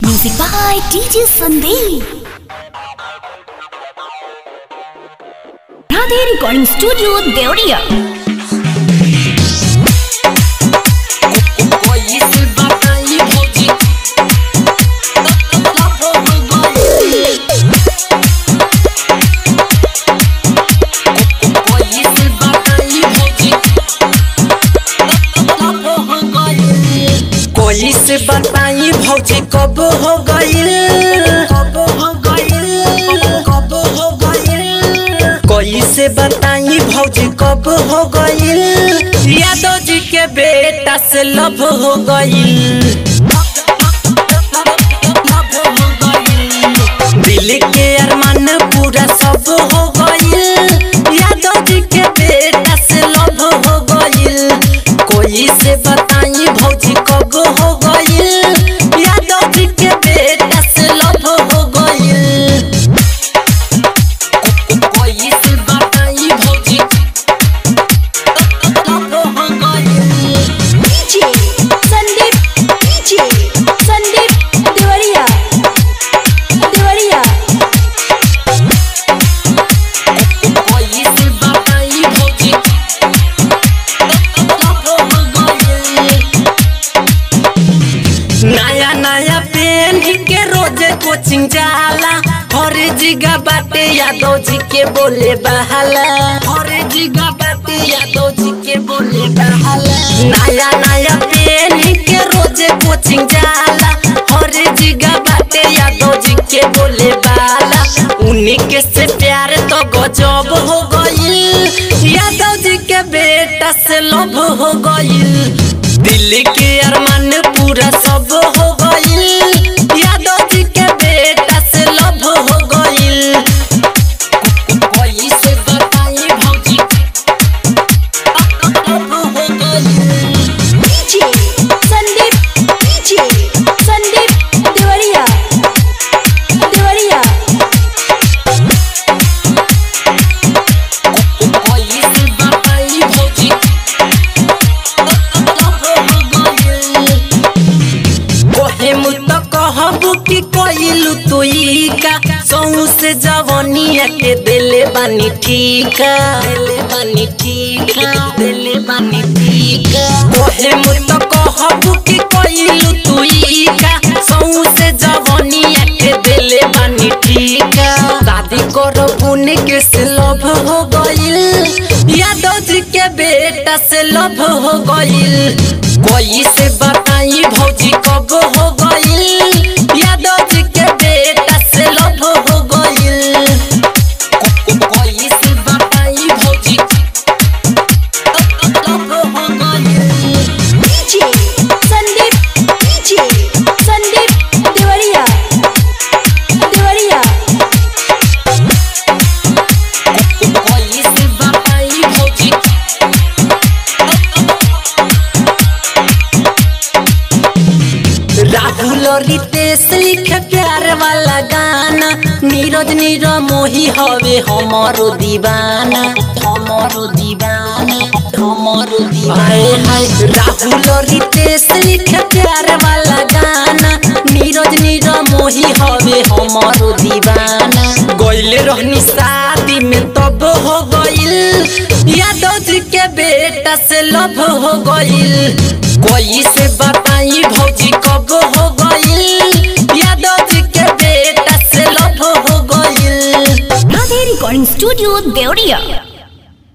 Music by DJ Sandeep. Radhe Recording Studio, Deoria. कोई से बताई भौजी कब हो गइल, कब हो गइल, कब हो गइल। कोई से बताई भौजी कब हो गइल, यादव जी के बेटा से लव हो गइल। दिल के अरमान पूरा सब हो गइल, यादव जी के बेटा से लव हो गइल। कोई से बताई भौजी कब हो गइल, यादव जी के बेटा से लव हो गइल। कोई से बताई भौजी लव हो गइल। DJ Sandeep Deoria, Deoria. कोई से बताई भौजी लव हो गइल। नया नया पेन के रोजे कोचिंग जाला, हर जगह बाटे यादव जी के बोले बहाला, हर जगह बाटे यादव जी के बोले बहाला। नया नया पेन के रोजे कोचिंग जाला, हर जगह बाटे यादव जी के बोले बहाला। उन्हीं के से प्यार तो गजब हो गइल, यादव जी के बेटा से लव हो गइल। दिल के अरमान पूरा सब हो गइल, यादव जी के बेटा से लव हो गइल। कोई से बताई भौजी लव हो गइल। DJ Sandeep Deoria, Deoria. कोई से बताई भौजी कोहे मुत कहबू कि कोइलू तुई का, सौ से जवानिया के दिले बानी ठीका, दिले बानी ठीका, दिले बानी ठीका। कोहे मुत कहबू कि कोइलू तुई का, सौ से जवानिया के दिले बानी ठीका। शादी करो पुण्य के से लव हो गइल, यादव जी के बेटा से लव हो गइल। कोई से बताई भौजी कब हो गइल, यादव जी के बेटा से लव हो गइल। कोई से बताई भौजी लव हो गइल। DJ Sandeep Deoria, Deoria. कोई से बताई भौजी राहुल रितेश लिखे प्यार वाला गाना, नीरज मोही हवे हमारो दीवाना, हमारो दीवाना, हमारो दीवाना। राहुल रितेश लिखे प्यार वाला गाना, नीरज मोही हवे हमारो दीवाना। गइले रहनी शादी में तब हो गइल, यादव जी के बेटा से लव हो गइल। कोई से बताई भौजी कब हो गइल, यादव जी के बेटा से लव हो गइल। Radhe Recording Studio, Deoria.